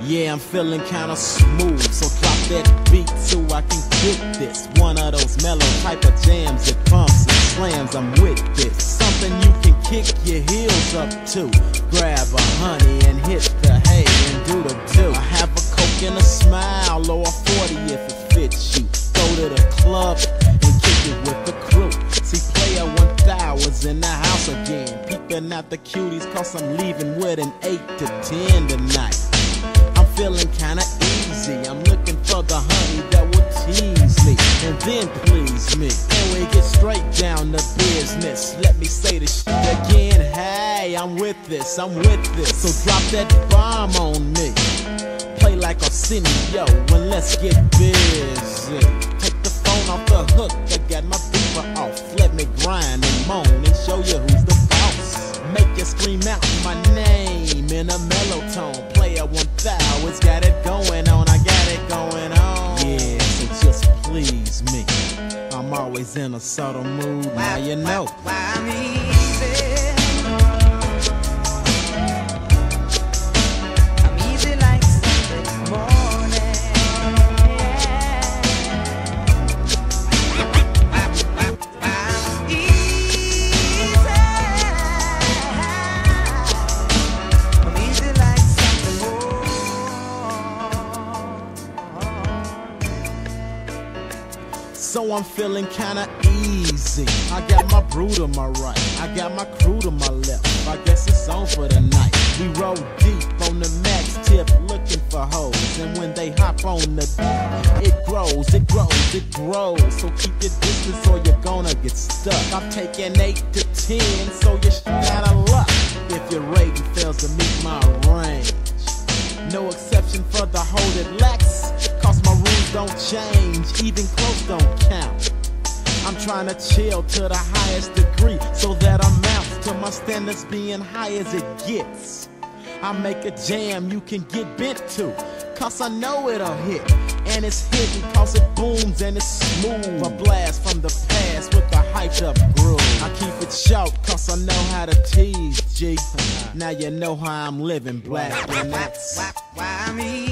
Yeah, I'm feeling kinda smooth, so drop that beat so I can get this. One of those mellow type of jams that bumps and slams, I'm with this. Something you can kick your heels up to. Grab a honey and hit the hay and do the do. I have a Coke and a smile, or a 40 if it fits you. Go to the club and kick it with the crew. See, Player 1000's in the house again, peeping out the cuties, cause I'm leaving with an 8 to 10 tonight. I'm feeling kinda easy, I'm looking for the honey that will tease me and then please me. And we get straight down to business. Let me say this shit again. Hey, I'm with this, I'm with this. So drop that bomb on me. Play like Arsenio and let's get busy. Take the phone off the hook, I got my beeper off. Let me grind and moan and show you who's the boss. Make you scream out my name in a mellow tone. Player 1000's got it going on, I got it going on. Yeah, so just please me. I'm always in a subtle mood, now you know. Why I'm easy. I'm easy like Sunday morning. I'm easy. I'm easy like Sunday morning. So I'm feeling kinda easy. I got my brew to my right, I got my crew to my left. I guess it's on for the night. We roll deep on the max tip, looking for hoes. And when they hop on the beat, it grows, it grows, it grows. So keep your distance or you're gonna get stuck. I'm taking 8 to 10, so you're out of luck if your rating fails to meet my range. No exception for the hoe that lacks, cause my rules don't change, even close don't count. I'm trying to chill to the highest degree, so that amounts to my standards being high as it gets. I make a jam you can get bent to, cause I know it'll hit. And it's hitting cause it booms and it's smooth. A blast from the past with a hyped up groove. I keep it short cause I know how to tease, G. Now you know how I'm living, black, and that's Why me?